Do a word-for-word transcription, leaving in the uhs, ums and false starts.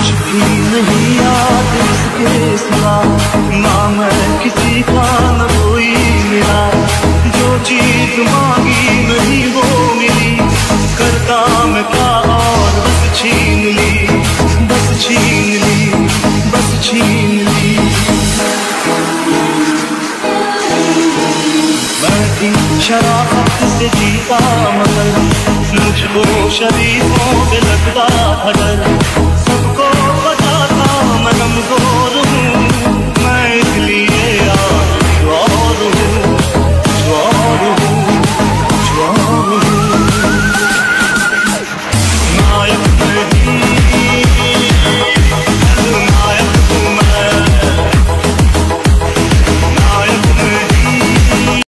भी नहीं याद इसके सिवा, ना मैं किसी का न कोई मिला। जो चीज मांगी नहीं वो मिली, करता मैं क्या और बस छीन ली, बस छीन ली, बस छीन ली। मैं थी शराफत से जीता मगर मुझको शरीफों पे लगता था डर। सबको